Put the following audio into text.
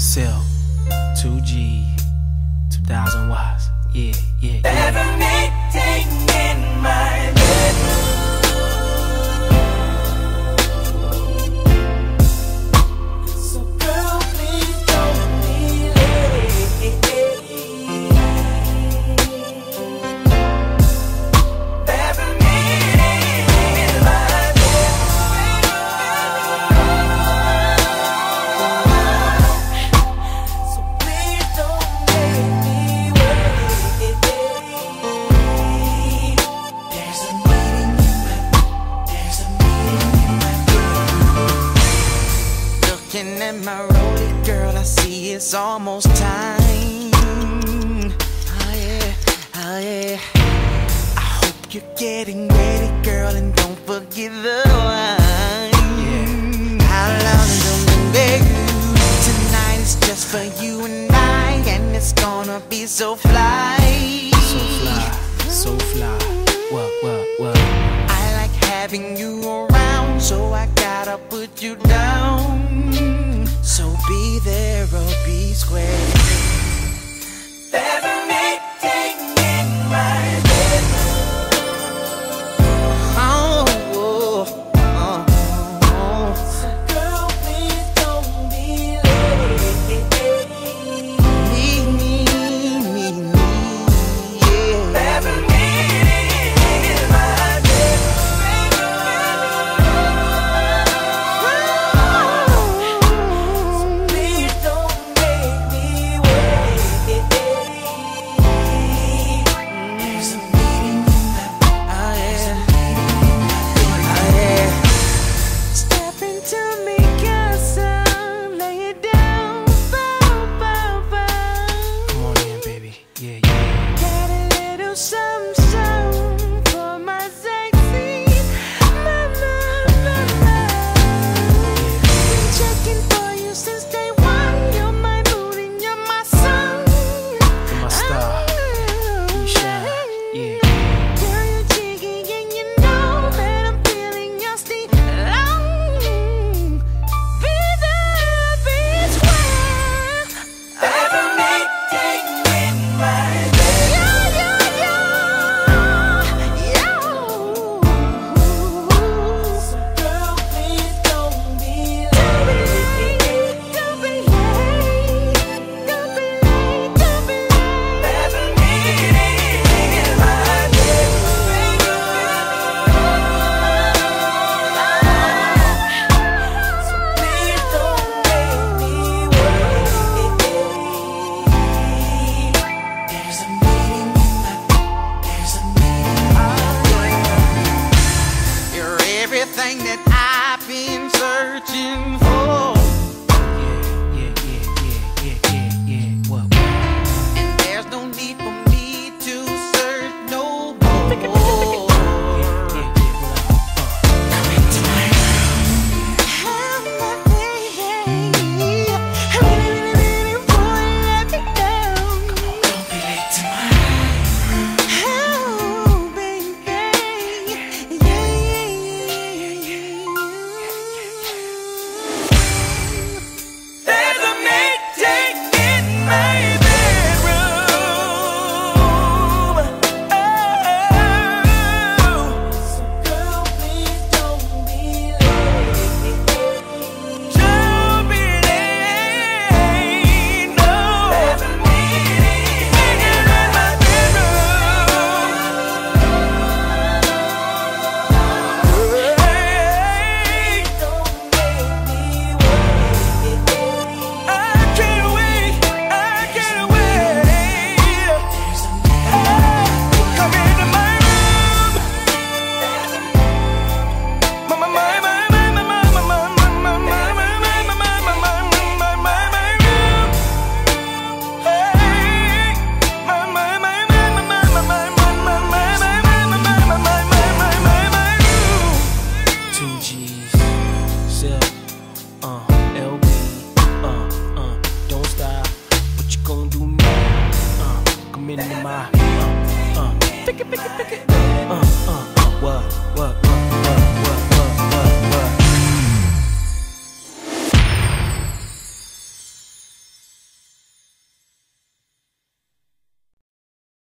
Cell, 2G, 2000 watts. Yeah, yeah, yeah. Levitating in my bedroom. So girl, please don't be late. Levitating in my bedroom. So please don't make me wait. There's a meeting in my bedroom. Looking at my rollie, girl, I see it's almost time. Oh yeah, oh yeah. I hope you're getting ready, girl, and don't forget the wine. How long is it, baby? Tonight is just for you and I, and it's gonna be so fly. So fly, so fly. What? I like having you around, so I gotta put you down. So be there or be square. Levitating in my bedroom. So girl, please don't be late. Meet me, yeah. Levitating in my bedroom. Please don't make me wait. There's a meeting in my Step into me, casa, lay it down, bow. Come on in, baby. Yeah, yeah. Got a little something for my sexy mama. Been checking for you since day one. You're my moon and you're my sun. You're my star. You shine. Yeah. Girl, you're jiggy and you know that I'm feeling your steam. Be there, be square. Levitating in my So girl, please don't be late. Don't be late. Levitating in my So please don't make me wait. There's a meeting in my You're everything that I've been searching for. Yeah. What? And there's no need for me to search no more. Yeah. Come into my room. Oh, my baby. I'm really boy, let me down. Come on, don't be late tonight. Oh, baby. There's a meeting in my bedroom. So girl, please don't be late. Don't be late, no. There's a meeting in my bedroom. Don't make me wait. I can't wait. Come into my room. Two G's, Cell, LB, don't stop. What you gonna do now? Come into my, pick it.